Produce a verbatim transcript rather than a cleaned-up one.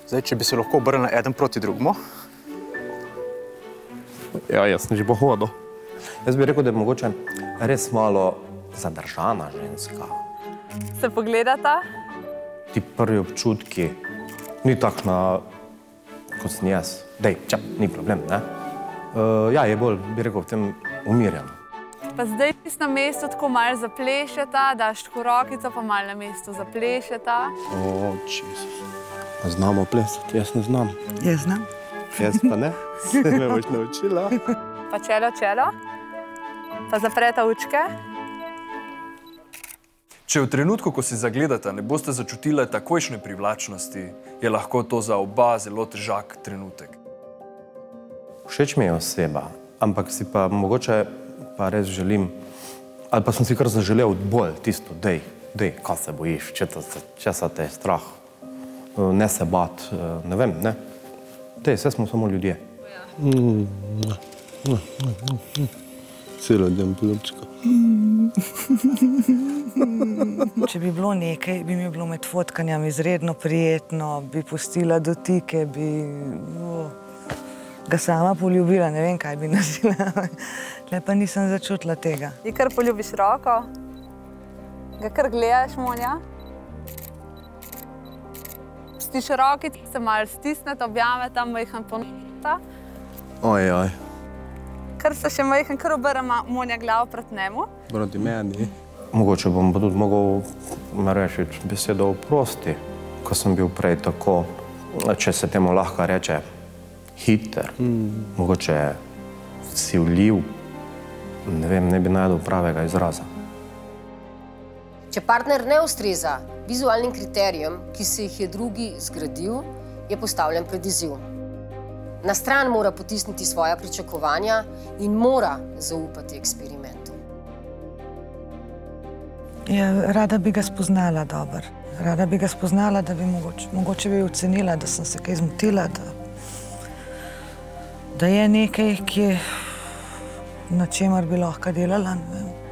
Zdaj, če bi se lahko obrnili eden proti drugemu. Ja, jaz sem že pohodil. Jaz bi rekel, da je mogoče res malo zadržana ženska. Se pogledata? Ti prvi občutki ni takšna, kot sem jaz. Dej, čap, ni problem, ne? Ja, je bolj, bi rekel, v tem umirjeno. Pa zdaj si na mestu tako malo zaplešeta, daš tako rokico, pa malo na mestu zaplešeta. O, Jezus. Znamo plesati, jaz ne znam. Jaz znam. Jaz pa ne. Se me boš naučila. Pa čelo, čelo. Pa zapreta učke. Če v trenutku, ko si zagledata, ne boste začutile takojšnje privlačnosti, je lahko to za oba zelo težak trenutek. Všeč mi je oseba, ampak si pa mogoče pa res želim, ali pa sem si kar zaželel bolj tisto, dej, dej, kaj se bojiš, česa te je strah, ne se bat, ne vem, ne. Dej, vse smo samo ljudje. Celo dan poljubčka. Če bi bilo nekaj, bi mi bilo med fotkanjem izredno prijetno, bi pustila dotike, bi ga sama poljubila, ne vem, kaj bi naredila. Tle pa nisem začutila tega. Ji kar poljubiš roko? Ga kar gledaš, Monja? Stiš rokice, se malo stisnete, objameta, majhen ponudita. Oj, oj. Kar se še majhen, kar obrama Monja glavo proti njemu. Proti meni. Mogoče bom pa tudi mogel rešiti besedo oprosti, ko sem bil prej tako, če se temu lahko reče, hiter, mogoče vsivljiv, ne vem, ne bi najdel pravega izraza. Če partner ne ustreza vizualnim kriterijem, ki se jih je drugi zgradil, je postavljen pred izziv. Na stran mora potisniti svoja pričakovanja in mora zaupati eksperimentu. Ja, rada bi ga spoznala dobro. Rada bi ga spoznala, da bi mogoče, mogoče bi ocenila, da sem se kaj zmotila, da, da je nekaj, ki je, na čemer bi lahko delala, ne vem.